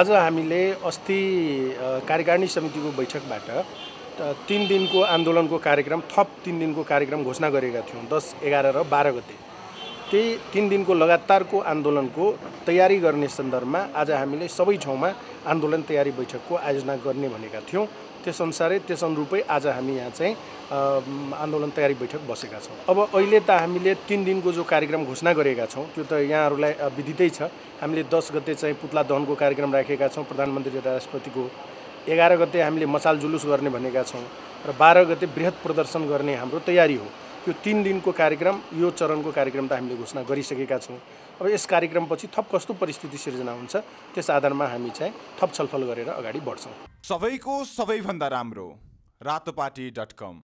आज हामीले अस्ति कार्यकारिणी समितिको बैठकबाट 3 दिनको आन्दोलनको कार्यक्रम थप 3 दिनको कार्यक्रम घोषणा गरेका थियौँ 10, 11 र 12 गते। त्यही 3 दिनको लगातारको आन्दोलनको तयारी गर्ने सन्दर्भमा आज हामीले सबै ठाउँमा आन्दोलन तयारी बैठकको आयोजना गर्ने भनेका थियौँ। त्यसअनुसारै त्यसअनुरूपै आज हामी यहाँ चाहिँ आन्दोलन तयारी बैठक बसेका छौँ। अब अहिले त हामीले 3 दिनको जो कार्यक्रम घोषणा गरेका छौँ त्यो त यहाँहरूलाई विदितै छ। हामीले 10 गते चाहिँ पुतला दहनको कार्यक्रम राखेका छौँ प्रधानमन्त्री र राष्ट्रपतिको। 11 गते हामीले मसाल जुलुस गर्ने भनेका छौँ र 12 गते बृहत प्रदर्शन गर्ने हाम्रो तयारी हो। यो 3 दिनको कार्यक्रम, यो चरणको कार्यक्रम त हामीले घोषणा गरिसकेका छौँ। अब यस कार्यक्रमपछि थप कस्तो परिस्थिति सिर्जना हुन्छ त्यस आधारमा हामी चाहिँ थप छलफल गरेर अगाडि बढ्छौँ। सबैको सबैभन्दा राम्रो रातोपाटी.com